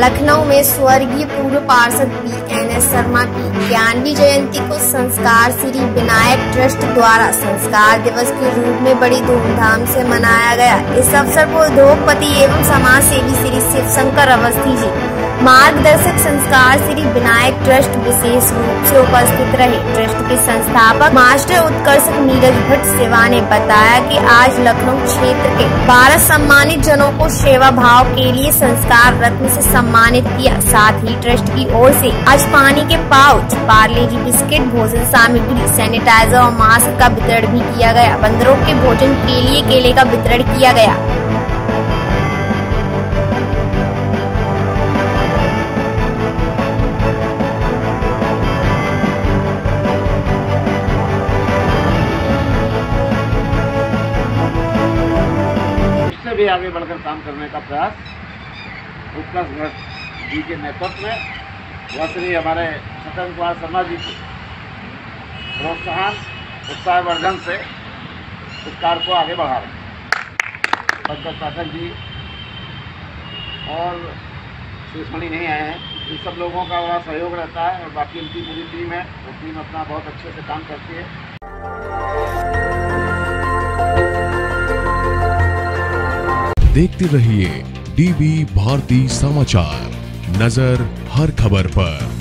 लखनऊ में स्वर्गीय पूर्व पार्षद पी.एन.एस. शर्मा की 91वीं जयंती को संस्कार श्री विनायक ट्रस्ट द्वारा संस्कार दिवस के रूप में बड़ी धूमधाम से मनाया गया। इस अवसर पर उद्योगपति एवं समाज सेवी श्री शिवशंकर अवस्थी जी, मार्गदर्शक संस्कार श्री विनायक ट्रस्ट विशेष रूप से उपस्थित रहे। ट्रस्ट के संस्थापक मास्टर उत्कर्षक नीरज भट्ट सेवा ने बताया कि आज लखनऊ क्षेत्र के 12 सम्मानित जनों को सेवा भाव के लिए संस्कार रत्न से सम्मानित किया। साथ ही ट्रस्ट की ओर से आज पानी के पाउच, पार्ले जी बिस्किट, भोजन सामग्री, सैनिटाइजर और मास्क का वितरण भी किया गया। बंदरों के भोजन के लिए केले का वितरण किया गया। भी आगे बढ़कर काम करने का प्रयास उत्कर्ष भट्ट जी के नेतृत्व में व श्री हमारे सत्येंद्र कुमार शर्मा जी की प्रोत्साहन उत्साहवर्धन से इस कार्य को आगे बढ़ा रहे हैं। पंकज पाठक जी और शेषमणि नहीं आए हैं, इन सब लोगों का बड़ा सहयोग रहता है और बाकी उनकी पूरी टीम है, वो टीम अपना बहुत अच्छे से काम करती है। देखते रहिए डीवी भारती समाचार, नजर हर खबर पर।